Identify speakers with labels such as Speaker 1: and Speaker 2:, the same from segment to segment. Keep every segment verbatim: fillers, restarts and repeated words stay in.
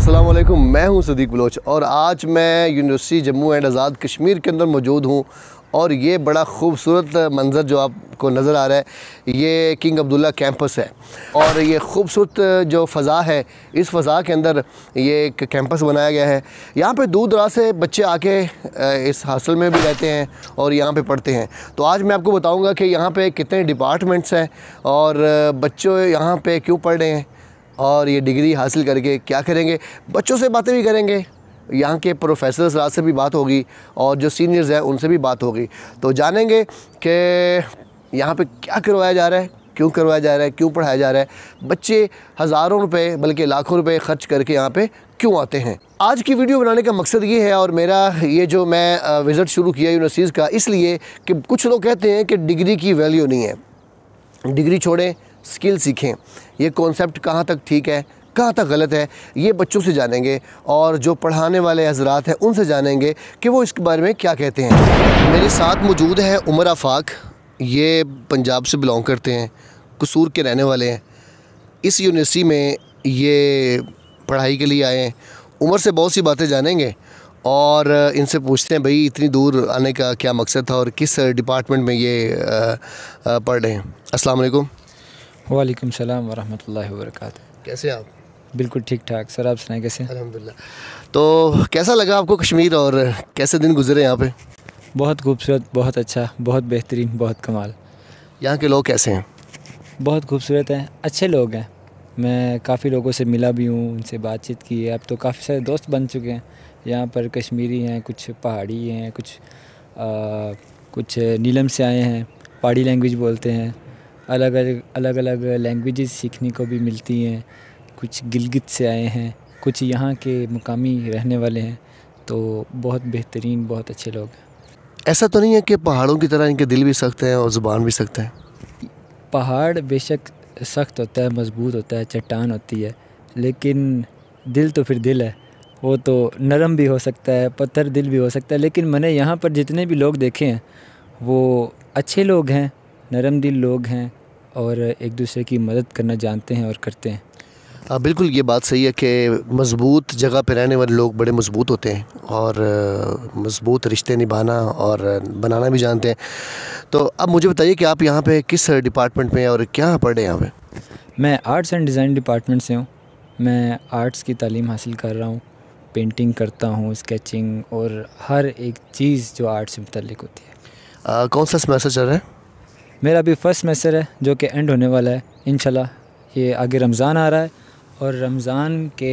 Speaker 1: अस्सलाम वालेकुम, मैं हूं सदीक बलोच और आज मैं यूनिवर्सिटी जम्मू एंड आज़ाद कश्मीर के अंदर मौजूद हूं। और ये बड़ा ख़ूबसूरत मंज़र जो आपको नज़र आ रहा है ये किंग अब्दुल्ला कैंपस है। और ये ख़ूबसूरत जो फ़ज़ा है, इस फ़ज़ा के अंदर ये एक कैंपस बनाया गया है। यहाँ पे दूर दराज से बच्चे आके इस हॉस्टल में भी रहते हैं और यहाँ पे पढ़ते हैं। तो आज मैं आपको बताऊँगा कि यहाँ पे कितने डिपार्टमेंट्स हैं और बच्चों यहाँ पे क्यों पढ़ रहे हैं और ये डिग्री हासिल करके क्या करेंगे। बच्चों से बातें भी करेंगे, यहाँ के प्रोफेसर्स राज से भी बात होगी और जो सीनियर्स हैं उनसे भी बात होगी। तो जानेंगे कि यहाँ पे क्या करवाया जा रहा है, क्यों करवाया जा रहा है, क्यों पढ़ाया जा रहा है, बच्चे हज़ारों रुपए बल्कि लाखों रुपए ख़र्च करके यहाँ पे क्यों आते हैं। आज की वीडियो बनाने का मकसद ये है और मेरा ये जो मैं विज़िट शुरू किया यूनिवर्सिटीज़ का, इसलिए कि कुछ लोग कहते हैं कि डिग्री की वैल्यू नहीं है, डिग्री छोड़ें स्किल सीखें। ये कॉन्सेप्ट कहाँ तक ठीक है, कहाँ तक गलत है, ये बच्चों से जानेंगे और जो पढ़ाने वाले हज़रात हैं उनसे जानेंगे कि वो इसके बारे में क्या कहते हैं। मेरे साथ मौजूद है उमर आफाक, ये पंजाब से बिलोंग करते हैं, कसूर के रहने वाले हैं। इस यूनिवर्सिटी में ये पढ़ाई के लिए आए हैं। उमर से बहुत सी बातें जानेंगे और इनसे पूछते हैं भाई इतनी दूर आने का क्या मकसद था और किस डिपार्टमेंट में ये पढ़ रहे हैं। अस्सलाम वालेकुम।
Speaker 2: वालेकुम सलाम वरहमतुल्लाहि वबरकातुहू।
Speaker 1: कैसे आप?
Speaker 2: बिल्कुल ठीक ठाक सर, आप सुनाएं कैसे?
Speaker 1: अल्हम्दुलिल्लाह। तो कैसा लगा आपको कश्मीर और कैसे दिन गुजरे यहाँ पे?
Speaker 2: बहुत खूबसूरत, बहुत अच्छा, बहुत बेहतरीन, बहुत कमाल।
Speaker 1: यहाँ के लोग कैसे हैं?
Speaker 2: बहुत खूबसूरत हैं, अच्छे लोग हैं। मैं काफ़ी लोगों से मिला भी हूँ, उनसे बातचीत की है। अब तो काफ़ी सारे दोस्त बन चुके हैं। यहाँ पर कश्मीरी हैं, कुछ पहाड़ी हैं, कुछ आ, कुछ नीलम से आए हैं, पहाड़ी लैंग्वेज बोलते हैं। अलग अलग अलग अलग लैंग्वेजेस सीखने को भी मिलती हैं। कुछ गिलगित से आए हैं, कुछ यहाँ के मुकामी रहने वाले हैं। तो बहुत बेहतरीन, बहुत अच्छे लोग हैं।
Speaker 1: ऐसा तो नहीं है कि पहाड़ों की तरह इनके दिल भी सख्त हैं और ज़ुबान भी सख्त है?
Speaker 2: पहाड़ बेशक सख्त होता है, मज़बूत होता है, चट्टान होती है, लेकिन दिल तो फिर दिल है। वो तो नरम भी हो सकता है, पत्थर दिल भी हो सकता है। लेकिन मैंने यहाँ पर जितने भी लोग देखे हैं वो अच्छे लोग हैं, नरम दिल लोग हैं और एक दूसरे की मदद करना जानते हैं और करते हैं।
Speaker 1: आ, बिल्कुल ये बात सही है कि मज़बूत जगह पे रहने वाले लोग बड़े मज़बूत होते हैं और मज़बूत रिश्ते निभाना और बनाना भी जानते हैं। तो अब मुझे बताइए कि आप यहाँ पे किस डिपार्टमेंट में और क्या पढ़ रहे हैं यहाँ पे?
Speaker 2: मैं आर्ट्स एंड डिज़ाइन डिपार्टमेंट से हूँ। मैं आर्ट्स की तालीम हासिल कर रहा हूँ, पेंटिंग करता हूँ, स्केचिंग और हर एक चीज़ जो आर्ट से मुतल्लिक होती है।
Speaker 1: आ, कौन सा सेमेस्टर चल रहा है?
Speaker 2: मेरा अभी फ़र्स्ट सेमेस्टर है जो कि एंड होने वाला है इंशाल्लाह। ये आगे रमज़ान आ रहा है और रमज़ान के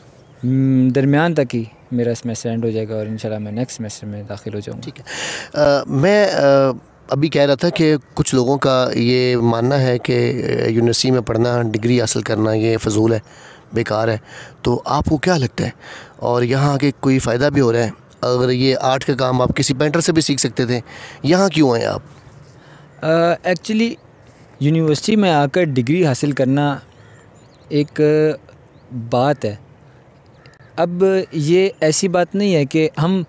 Speaker 2: दरमियान तक ही मेरा सेमेस्टर एंड हो जाएगा और इंशाल्लाह मैं नेक्स्ट सेमेस्टर में दाखिल हो जाऊँगा।
Speaker 1: ठीक है। आ, मैं आ, अभी कह रहा था कि कुछ लोगों का ये मानना है कि यूनिवर्सिटी में पढ़ना, डिग्री हासिल करना ये फ़जूल है, बेकार है। तो आपको क्या लगता है और यहाँ आके कोई फ़ायदा भी हो रहा है? अगर ये आर्ट का काम आप किसी पेंटर से भी सीख सकते थे, यहाँ क्यों आए आप?
Speaker 2: एक्चुअली यूनिवर्सिटी में आकर डिग्री हासिल करना एक बात है। अब ये ऐसी बात नहीं है कि हम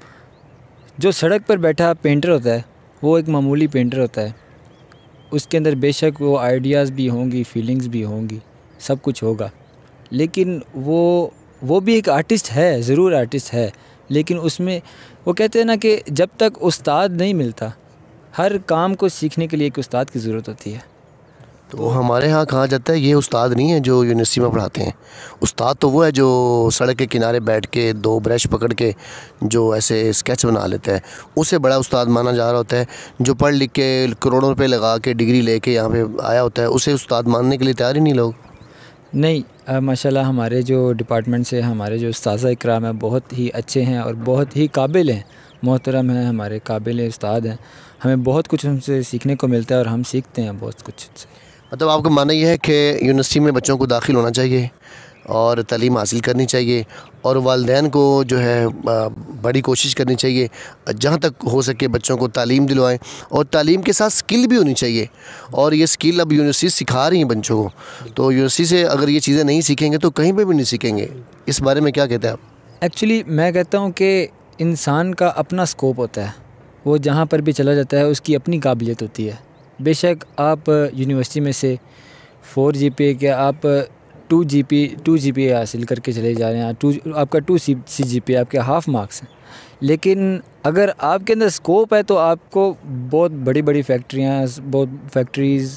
Speaker 2: जो सड़क पर बैठा पेंटर होता है वो एक मामूली पेंटर होता है। उसके अंदर बेशक वो आइडियाज़ भी होंगी, फीलिंग्स भी होंगी, सब कुछ होगा, लेकिन वो वो भी एक आर्टिस्ट है, ज़रूर आर्टिस्ट है। लेकिन उसमें वो कहते हैं ना कि जब तक उस्ताद नहीं मिलता, हर काम को सीखने के लिए एक उस्ताद की ज़रूरत होती है।
Speaker 1: तो हमारे यहाँ कहा जाता है ये उस्ताद नहीं है जो यूनिवर्सिटी में पढ़ाते हैं। उस्ताद तो वो है जो सड़क के किनारे बैठ के दो ब्रश पकड़ के जो ऐसे स्केच बना लेता है, उसे बड़ा उस्ताद माना जा रहा होता है। जो पढ़ लिख के करोड़ों रुपए लगा के डिग्री लेके यहाँ पे आया होता है, उसे उस्ताद मानने के लिए तैयार ही नहीं लोग।
Speaker 2: नहीं, माशाल्लाह हमारे जो डिपार्टमेंट से हमारे जो उस्ताद इकराम हैं बहुत ही अच्छे हैं और बहुत ही काबिल हैं, मोहतरम हैं, हमारे काबिल उस्ताद हैं। हमें बहुत कुछ उनसे सीखने को मिलता है और हम सीखते हैं बहुत कुछ उनसे।
Speaker 1: मतलब आपका मानना ये है कि यूनिवर्सिटी में बच्चों को दाखिल होना चाहिए और तालीम हासिल करनी चाहिए और वालिदैन को जो है बड़ी कोशिश करनी चाहिए जहाँ तक हो सके बच्चों को तालीम दिलवाएं और तालीम के साथ स्किल भी होनी चाहिए। और ये स्किल अब यूनिवर्सिटी सिखा रही हैं बच्चों को, तो यूनिवर्सिटी से अगर ये चीज़ें नहीं सीखेंगे तो कहीं पर भी नहीं सीखेंगे। इस बारे में क्या कहते हैं आप?
Speaker 2: एक्चुअली मैं कहता हूँ कि इंसान का अपना स्कोप होता है, वो जहाँ पर भी चला जाता है उसकी अपनी काबिलियत होती है। बेशक आप यूनिवर्सिटी में से फोर जी पी के आप two G P two G P हासिल करके चले जा रहे हैं, टू आपका two C C G P आपके हाफ मार्क्स हैं, लेकिन अगर आपके अंदर स्कोप है तो आपको बहुत बड़ी बड़ी फैक्ट्रियाँ, बहुत फैक्ट्रीज़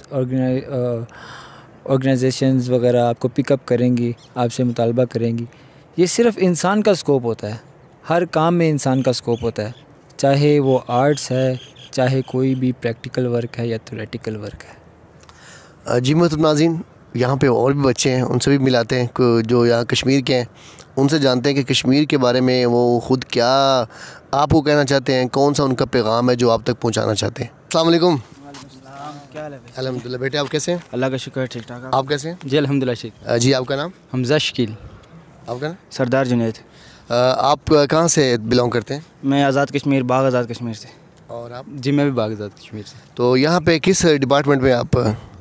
Speaker 2: ऑर्गेनाइजेशंस वगैरह आपको पिकअप करेंगी, आपसे मुतालबा करेंगी। ये सिर्फ़ इंसान का स्कोप होता है, हर काम में इंसान का स्कोप होता है, चाहे वो आर्ट्स है, चाहे कोई भी प्रैक्टिकल वर्क है या थ्योरेटिकल वर्क है।
Speaker 1: जी मतलब नाज़रीन, यहाँ पे और भी बच्चे हैं, उनसे भी मिलाते हैं को- जो यहाँ कश्मीर के हैं, उनसे जानते हैं कि कश्मीर के बारे में वो ख़ुद क्या आपको कहना चाहते हैं, कौन सा उनका पैगाम है जो आप तक पहुँचाना चाहते हैं। अस्सलाम वालेकुम।
Speaker 3: क्या हाल है?
Speaker 1: अल्हम्दुलिल्लाह। बेटे आप कैसे हैं?
Speaker 3: अल्लाह का शुक्र है, ठीक ठाक।
Speaker 1: आप कैसे हैं?
Speaker 3: जी अल्हम्दुलिल्लाह ठीक।
Speaker 1: अ, जी आपका नाम?
Speaker 2: हमज़ा शकील।
Speaker 1: आपका नाम?
Speaker 3: सरदार जुनैद।
Speaker 1: अ, आप कहाँ से बिलोंग करते हैं?
Speaker 3: मैं आज़ाद कश्मीर, बाग आज़ाद कश्मीर से।
Speaker 1: और आप?
Speaker 2: जी मैं भी बागजात कश्मीर से।
Speaker 1: तो यहाँ पे किस डिपार्टमेंट में आप?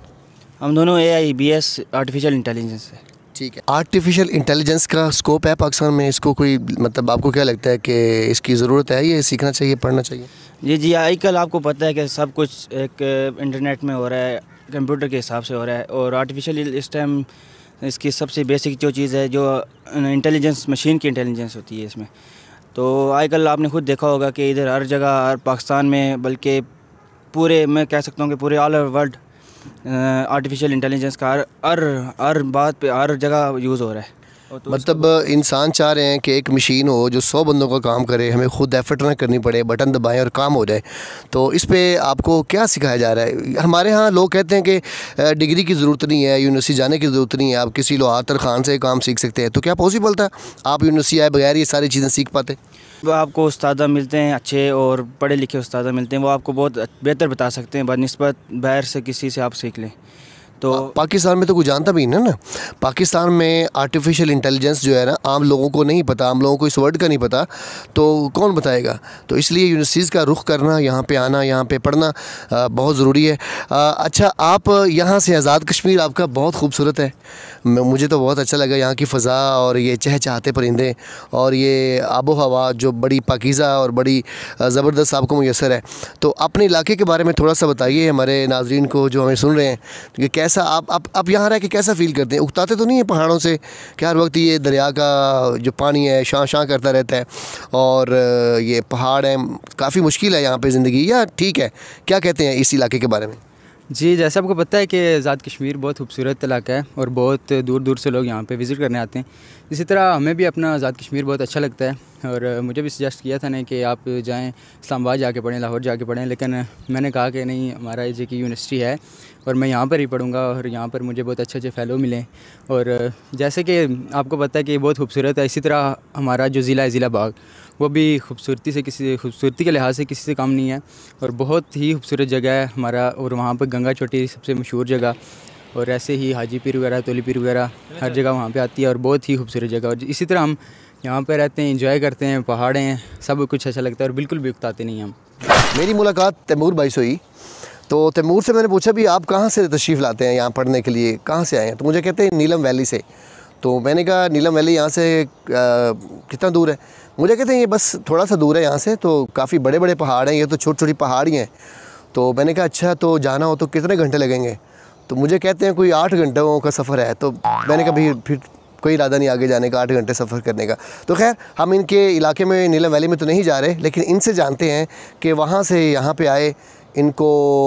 Speaker 3: हम दोनों A I B S artificial intelligence है।
Speaker 1: ठीक है। आर्टिफिशियल इंटेलिजेंस का स्कोप है पाकिस्तान में, इसको कोई मतलब आपको क्या लगता है कि इसकी ज़रूरत है, ये सीखना चाहिए, पढ़ना चाहिए?
Speaker 3: जी जी आजकल आपको पता है कि सब कुछ एक इंटरनेट में हो रहा है, कंप्यूटर के हिसाब से हो रहा है, और आर्टिफिशियल इस टाइम इसकी सबसे बेसिक जो चीज़ है, जो इंटेलिजेंस, मशीन की इंटेलिजेंस होती है इसमें। तो आजकल आपने खुद देखा होगा कि इधर हर जगह, हर पाकिस्तान में, बल्कि पूरे मैं कह सकता हूँ कि पूरे all over world artificial intelligence का हर हर हर बात पे, हर जगह यूज़ हो रहा है। तो
Speaker 1: मतलब इंसान चाह रहे हैं कि एक मशीन हो जो सौ बंदों का काम करे, हमें खुद एफर्ट ना करनी पड़े, बटन दबाएं और काम हो जाए। तो इस पे आपको क्या सिखाया जा रहा है? हमारे यहाँ लोग कहते हैं कि डिग्री की ज़रूरत नहीं है, यूनिवर्सिटी जाने की ज़रूरत नहीं है, आप किसी लोहातर खान से काम सीख सकते हैं। तो क्या पॉसिबल था आप यूनिवर्सिटी आए बगैर ये सारी चीज़ें सीख पाते?
Speaker 3: वो आपको उस्तादा मिलते हैं अच्छे और पढ़े लिखे उस्तादा मिलते हैं, वो आपको बहुत बेहतर बता सकते हैं बनिस्बत बाहर से किसी से आप सीख लें। तो
Speaker 1: पा, पाकिस्तान में तो कोई जानता भी नहीं ना। पाकिस्तान में आर्टिफिशियल इंटेलिजेंस जो है ना, आम लोगों को नहीं पता, आम लोगों को इस वर्ड का नहीं पता, तो कौन बताएगा? तो इसलिए यूनिवर्सिटीज़ का रुख करना, यहाँ पे आना, यहाँ पे पढ़ना आ, बहुत ज़रूरी है। आ, अच्छा, आप यहाँ से आज़ाद कश्मीर आपका बहुत खूबसूरत है, मुझे तो बहुत अच्छा लगा यहाँ की फ़ज़ा और ये चहचहाते परिंदे और ये आबो हवा जो बड़ी पाकीज़ा और बड़ी ज़बरदस्त आपको मुयसर है। तो अपने इलाके के बारे में थोड़ा सा बताइए हमारे नाज़रीन को जो हमें सुन रहे हैं कि कैसा आप आप आप यहाँ रह के कैसा फ़ील करते हैं? उकताते तो नहीं है पहाड़ों से कि हर वक्त ये दरिया का जो पानी है शां शां करता रहता है, और ये पहाड़ हैं, काफ़ी मुश्किल है यहाँ पे ज़िंदगी, या ठीक है? क्या कहते हैं इस इलाके के बारे में?
Speaker 4: जी, जैसे आपको पता है कि आज़ाद कश्मीर बहुत खूबसूरत इलाका है और बहुत दूर दूर से लोग यहाँ पे विज़िट करने आते हैं। इसी तरह हमें भी अपना आज़ाद कश्मीर बहुत अच्छा लगता है, और मुझे भी सजेस्ट किया था ना कि आप जाएं इस्लामाबाद जाके पढ़ें, लाहौर जाके पढ़ें, लेकिन मैंने कहा कि नहीं, हमारा जे की यूनिवर्सिटी है और मैं यहाँ पर ही पढ़ूँगा, और यहाँ पर मुझे बहुत अच्छे अच्छे फ़ेलो मिले। और जैसे कि आपको पता है कि बहुत खूबसूरत है, इसी तरह हमारा जो ज़िला है, ज़िला बाग, वो भी खूबसूरती से किसी खूबसूरती के लिहाज से किसी से कम नहीं है, और बहुत ही खूबसूरत जगह है हमारा। और वहाँ पर गंगा चोटी सबसे मशहूर जगह, और ऐसे ही हाजी पीर वगैरह, तोली पीर वगैरह हर जगह वहाँ पे आती है, और बहुत ही खूबसूरत जगह। और इसी तरह हम यहाँ पे रहते हैं, एंजॉय करते हैं, पहाड़े हैं, सब कुछ अच्छा लगता है, और बिल्कुल भी उकताते नहीं हम।
Speaker 1: मेरी मुलाकात तैमूर भाई से हुई, तो तैमूर से मैंने पूछा भी आप कहाँ से तशरीफ़ लाते हैं यहाँ पढ़ने के लिए, कहाँ से आए हैं? तो मुझे कहते हैं नीलम वैली से। तो मैंने कहा नीलम वैली यहाँ से आ, कितना दूर है? मुझे कहते हैं ये बस थोड़ा सा दूर है यहाँ से, तो काफ़ी बड़े बड़े पहाड़ हैं, ये तो छोटी छोटी पहाड़ी हैं। तो मैंने कहा अच्छा, तो जाना हो तो कितने घंटे लगेंगे? तो मुझे कहते हैं कोई आठ घंटों का सफ़र है। तो मैंने कहा भाई फिर कोई इरादा नहीं आगे जाने का, आठ घंटे सफ़र करने का। तो खैर हम इनके इलाके में नीलम वैली में तो नहीं जा रहे, लेकिन इनसे जानते हैं कि वहाँ से यहाँ पे आए इनको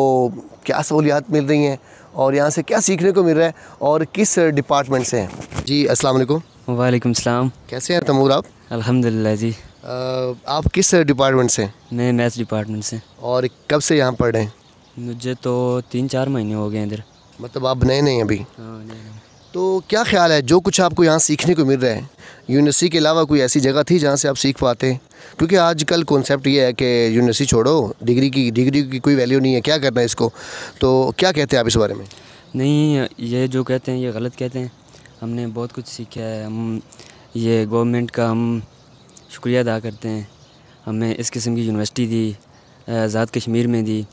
Speaker 1: क्या सहूलियात मिल रही हैं और यहाँ से क्या सीखने को मिल रहा है और किस डिपार्टमेंट से हैं। जी अस्सलाम वालेकुम।
Speaker 5: वालेकुम सलाम।
Speaker 1: कैसे हैं तैमूर आप?
Speaker 5: अल्हम्दुलिल्लाह जी।
Speaker 1: आ, आप किस डिपार्टमेंट से?
Speaker 5: मैं मैथ्स डिपार्टमेंट से।
Speaker 1: और कब से यहाँ पढ़ रहे हैं?
Speaker 5: मुझे तो तीन चार महीने हो गए इधर।
Speaker 1: मतलब आप नए नहीं अभी?
Speaker 5: हाँ, नहीं, नहीं।
Speaker 1: तो क्या ख्याल है जो कुछ आपको यहाँ सीखने को मिल रहा है, यूनिवर्सिटी के अलावा कोई ऐसी जगह थी जहाँ से आप सीख पाते? क्योंकि आजकल कॉन्सेप्ट ये है कि यूनिवर्सिटी छोड़ो, डिग्री की डिग्री की कोई वैल्यू नहीं है, क्या करना है इसको। तो क्या कहते हैं आप इस बारे में?
Speaker 5: नहीं, ये जो कहते हैं ये गलत कहते हैं। हमने बहुत कुछ सीखा है। हम ये गवर्नमेंट का हम शुक्रिया अदा करते हैं, हमें इस किस्म की यूनिवर्सिटी दी, आज़ाद कश्मीर में दी।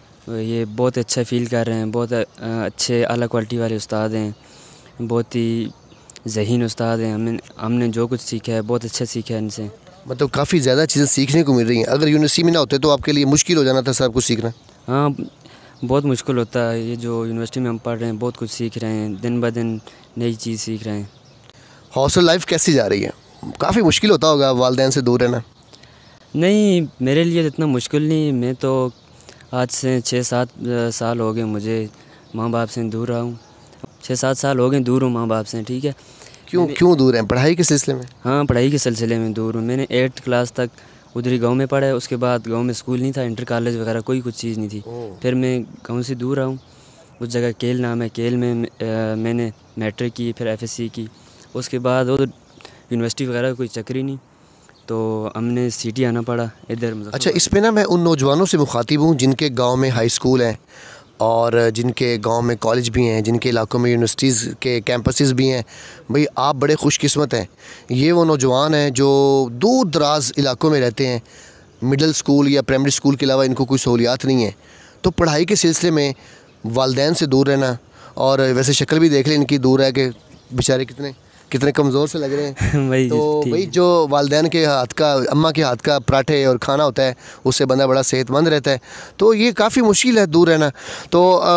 Speaker 5: ये बहुत अच्छा फ़ील कर रहे हैं, बहुत अच्छे आला क्वालिटी वाले उस्ताद हैं, बहुत ही ज़हीन उस्ताद हैं। हमें हमने जो कुछ सीखा है बहुत अच्छा सीखा है इनसे।
Speaker 1: मतलब काफ़ी ज़्यादा चीज़ें सीखने को मिल रही हैं। अगर यूनिवर्सिटी में ना होते तो आपके लिए मुश्किल हो जाना था सब कुछ सीखना।
Speaker 5: हाँ, बहुत मुश्किल होता है। ये जो यूनिवर्सिटी में हम पढ़ रहे हैं बहुत कुछ सीख रहे हैं, दिन ब दिन नई चीज़ सीख रहे हैं।
Speaker 1: हॉस्टल लाइफ कैसी जा रही है? काफ़ी मुश्किल होता होगा वालिदैन से दूर रहना।
Speaker 5: नहीं, मेरे लिए इतना मुश्किल नहीं। मैं तो आज से छः सात साल हो गए मुझे माँ बाप से दूर रहा हूँ। छः सात साल हो गए दूर हूँ माँ बाप से। ठीक है।
Speaker 1: क्यों क्यों दूर हैं? पढ़ाई के सिलसिले में?
Speaker 5: हाँ, पढ़ाई के सिलसिले में दूर हूँ। मैंने एट्थ क्लास तक उधर ही गाँव में पढ़ा है। उसके बाद गाँव में स्कूल नहीं था, इंटर कॉलेज वगैरह कोई कुछ चीज़ नहीं थी। फिर मैं गाँव से दूर रहा हूँ। उस जगह केल नाम है, केल में आ, मैंने मैट्रिक की, फिर एफ एस सी की। उसके बाद उधर यूनिवर्सिटी वगैरह कोई चक्कर ही नहीं, तो हमने सिटी आना पड़ा इधर।
Speaker 1: अच्छा, इस पे ना मैं उन नौजवानों से मुखातिब हूँ जिनके गांव में हाई स्कूल हैं और जिनके गांव में कॉलेज भी हैं, जिनके इलाकों में यूनिवर्सिटीज़ के कैंपसेस भी हैं। भाई आप बड़े खुशकिस्मत हैं। ये वो नौजवान हैं जो दूर दराज इलाकों में रहते हैं, मिडिल स्कूल या प्राइमरी स्कूल के अलावा इनको कोई सहूलियात नहीं है। तो पढ़ाई के सिलसिले में वालिदैन से दूर रहना, और वैसे शक्ल भी देख लें इनकी, दूर है कि बेचारे कितने कितने कमज़ोर से लग रहे हैं।
Speaker 5: भाई
Speaker 1: तो भाई जो वालिदैन के हाथ का, अम्मा के हाथ का पराठे और खाना होता है, उससे बंदा बड़ा सेहतमंद रहता है। तो ये काफ़ी मुश्किल है दूर रहना। तो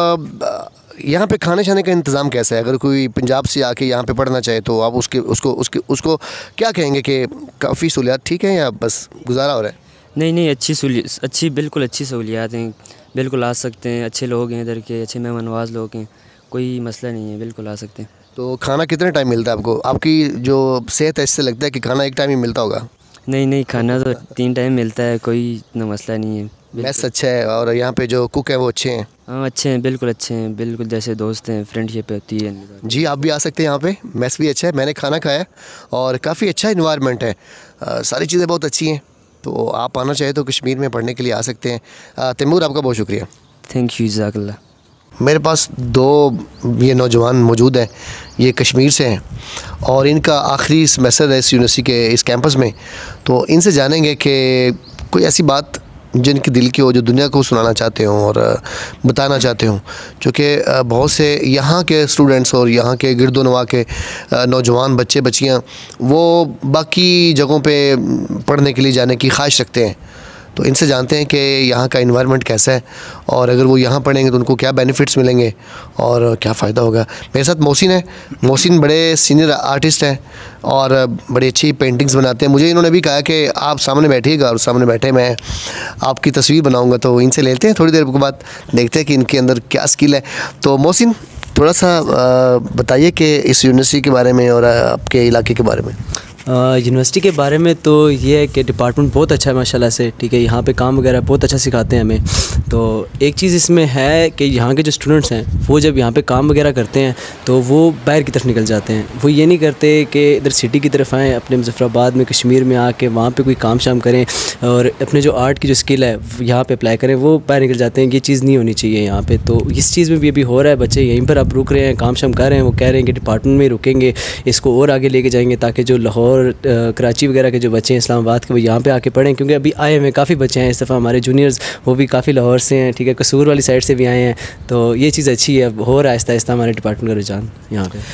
Speaker 1: यहाँ पे खाने शाने का इंतज़ाम कैसा है? अगर कोई पंजाब से आके यहाँ पे पढ़ना चाहे तो आप उसके उसको उसके उसको क्या कहेंगे कि काफ़ी सहूलियात ठीक है या बस गुजारा हो रहा है?
Speaker 5: नहीं नहीं, अच्छी सहूलियत, अच्छी बिल्कुल अच्छी सहूलियात हैं। बिल्कुल आ सकते हैं, अच्छे लोग हैं इधर के, अच्छे मेहमान नवाज लोग हैं, कोई मसला नहीं है, बिल्कुल आ सकते हैं।
Speaker 1: तो खाना कितने टाइम मिलता है आपको? आपकी जो सेहत है इससे लगता है कि खाना एक टाइम ही मिलता होगा।
Speaker 5: नहीं नहीं, खाना तो तीन टाइम मिलता है, कोई इतना मसला नहीं है।
Speaker 1: मैस अच्छा है और यहाँ पे जो कुक है वो अच्छे हैं?
Speaker 5: हाँ अच्छे हैं, बिल्कुल अच्छे हैं, बिल्कुल जैसे दोस्त हैं, फ्रेंडशिप होती है।
Speaker 1: जी आप भी आ सकते हैं यहाँ पे, मैस भी अच्छा है, मैंने खाना खाया और काफ़ी अच्छा इन्वायरमेंट है, आ, सारी चीज़ें बहुत अच्छी हैं। तो आप आना चाहे तो कश्मीर में पढ़ने के लिए आ सकते हैं। तैमूर आपका बहुत शुक्रिया।
Speaker 5: थैंक यू, जज़ाकल्लाह।
Speaker 1: मेरे पास दो ये नौजवान मौजूद हैं, ये कश्मीर से हैं और इनका आखिरी सेमेस्टर है इस यूनिवर्सिटी के इस कैंपस में। तो इनसे जानेंगे कि कोई ऐसी बात जिनकी दिल की हो, जो दुनिया को सुनाना चाहते हों और बताना चाहते हों, क्योंकि बहुत से यहाँ के स्टूडेंट्स और यहाँ के गिरदोनवा के नौजवान बच्चे बच्चियाँ वो बाकी जगहों पे पढ़ने के लिए जाने की ख्वाहिश रखते हैं। तो इनसे जानते हैं कि यहाँ का इन्वायरमेंट कैसा है और अगर वो यहाँ पढ़ेंगे तो उनको क्या बेनिफिट्स मिलेंगे और क्या फ़ायदा होगा। मेरे साथ मोहसिन है। मोहसिन बड़े सीनियर आर्टिस्ट हैं और बड़ी अच्छी पेंटिंग्स बनाते हैं। मुझे इन्होंने भी कहा कि आप सामने बैठिएगा और सामने बैठे मैं आपकी तस्वीर बनाऊँगा। तो इनसे लेते हैं थोड़ी देर के बाद, देखते हैं कि इनके अंदर क्या स्किल है। तो मोहसिन थोड़ा सा बताइए कि इस यूनिवर्सिटी के बारे में और आपके इलाके के बारे में।
Speaker 6: यूनिवर्सिटी के बारे में तो ये है कि डिपार्टमेंट बहुत अच्छा है माशाल्लाह से। ठीक है, यहाँ पे काम वगैरह बहुत अच्छा सिखाते हैं हमें। तो एक चीज़ इसमें है कि यहाँ के जो स्टूडेंट्स हैं वो जब यहाँ पे काम वगैरह करते हैं तो वो बाहर की तरफ निकल जाते हैं। वो ये नहीं करते कि इधर सिटी की तरफ आएँ, अपने मुज़फ़्फ़राबाद में कश्मीर में आके वहाँ पे कोई काम शाम करें और अपने जो आर्ट की जो स्किल है यहाँ पे अप्लाई करें, वो बाहर निकल जाते हैं। ये चीज़ नहीं होनी चाहिए यहाँ पे। तो इस चीज़ में भी अभी हो रहा है, बच्चे यहीं पर अब रुक रहे हैं, काम शाम कर रहे हैं। वो कह रहे हैं कि डिपार्टमेंट में ही रुकेंगे, इसको और आगे लेके जाएंगे ताकि जो लाहौर और कराची वगैरह के जो बच्चे हैं इस्लामाबाद के, वो यहाँ पे आके पढ़ें। क्योंकि अभी आए हुए काफ़ी बच्चे हैं इस दफ़ा हमारे जूनियर्स, वो भी काफ़ी लाहौर से हैं। ठीक है, कसूर वाली साइड से भी आए हैं। तो ये चीज़ अच्छी है, हो रहा है आहिस्ता आहिस्ता हमारे डिपार्टमेंट का रुझान यहाँ पे।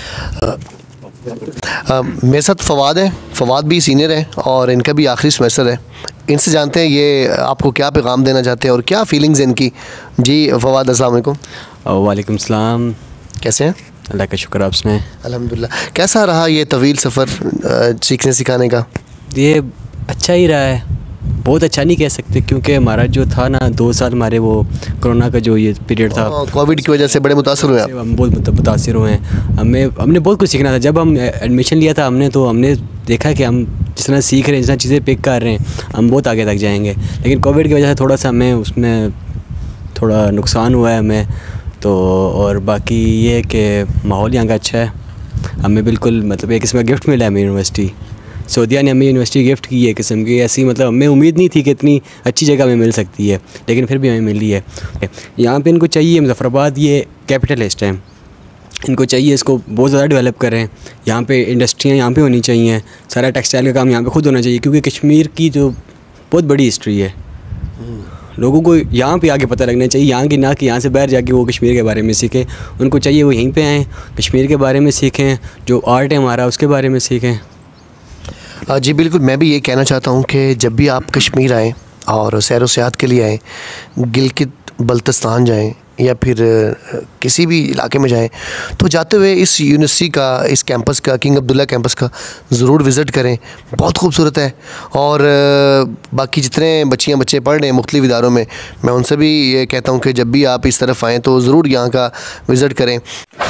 Speaker 1: मेरे साथ फवाद है। फवाद भी सीनियर है और इनका भी आखिरी सेमेस्टर है। इनसे जानते हैं ये आपको क्या पैगाम देना चाहते हैं और क्या फीलिंग्स हैं इनकी। जी फवाद, अस्सलाम वालेकुम।
Speaker 6: वालेकुम सलाम।
Speaker 1: कैसे हैं?
Speaker 6: अल्लाह का शुक्र, आप सुनाएं।
Speaker 1: अल्हम्दुलिल्लाह। कैसा रहा ये तवील सफ़र सीखने सिखाने का?
Speaker 6: ये अच्छा ही रहा है, बहुत अच्छा नहीं कह सकते क्योंकि हमारा जो था ना दो साल हमारे वो कोरोना का जो ये पीरियड था,
Speaker 1: कोविड की वजह से बड़े मुतासर हुए आप?
Speaker 6: हम बहुत मुतासर हुए हैं। हमें हमने बहुत कुछ सीखना था। जब हम एडमिशन लिया था हमने तो हमने देखा कि हम जिस तरह सीख रहे हैं, जिस तरह चीज़ें पिक कर रहे हैं, हम बहुत आगे तक जाएंगे। लेकिन कोविड की वजह से थोड़ा सा हमें उसमें थोड़ा नुकसान हुआ है हमें तो। और बाकी ये कि माहौल यहाँ का अच्छा है। हमें बिल्कुल मतलब एक किस्म का गिफ्ट मिला है हमें यूनिवर्सिटी, सऊदीया ने हमें यूनिवर्सिटी गिफ्ट की है किस्म की। ऐसी मतलब हमें उम्मीद नहीं थी कि इतनी अच्छी जगह हमें मिल सकती है, लेकिन फिर भी हमें मिली है। यहाँ पे इनको चाहिए, मुज़फ़्फ़राबाद ये कैपिटल है इस टाइम, इनको चाहिए इसको बहुत ज़्यादा डेवलप करें। यहाँ पे इंडस्ट्रियाँ यहाँ पे होनी चाहिए, सारा टेक्सटाइल का काम यहाँ पे खुद होना चाहिए क्योंकि कश्मीर की जो बहुत बड़ी हिस्ट्री है, लोगों को यहाँ पे आके पता लगना चाहिए। यहाँ की ना कि यहाँ से बाहर जाके वो कश्मीर के बारे में सीखें, उनको चाहिए वो यहीं पे आएँ, कश्मीर के बारे में सीखें, जो आर्ट है हमारा उसके बारे में सीखें।
Speaker 1: जी बिल्कुल, मैं भी ये कहना चाहता हूँ कि जब भी आप कश्मीर आएँ और सैर व सियाहत के लिए आएँ, गिलगित बल्तिस्तान जाएँ, या फिर किसी भी इलाके में जाएं तो जाते हुए इस यूनिवर्सिटी का, इस कैंपस का, किंग अब्दुल्ला कैंपस का ज़रूर विज़िट करें। बहुत खूबसूरत है। और बाकी जितने बच्चियां बच्चे पढ़ रहे हैं मुख्तलिफ़ इदारों में, मैं उनसे भी ये कहता हूँ कि जब भी आप इस तरफ आएँ तो ज़रूर यहाँ का विज़िट करें।